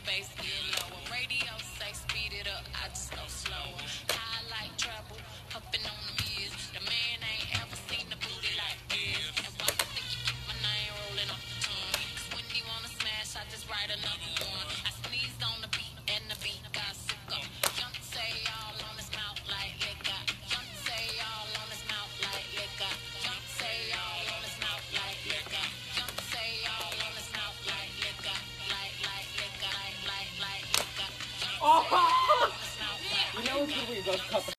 bass get lower. Radio say speed it up, I just go slower. I like trouble, hopping on the ears. The man ain't ever seen the booty like this. And why you think you keep my name rolling off the tongue? 'Cause when you wanna smash, I just write another one. I sneezed on the beat and the beat got sicker. Young say all on his mouth like liquor. Young say all on his mouth like liquor. Young say all on his mouth like liquor. Young say all on his mouth like liquor. Like liquor. Like liquor. Oh! You know it's good when you both cut the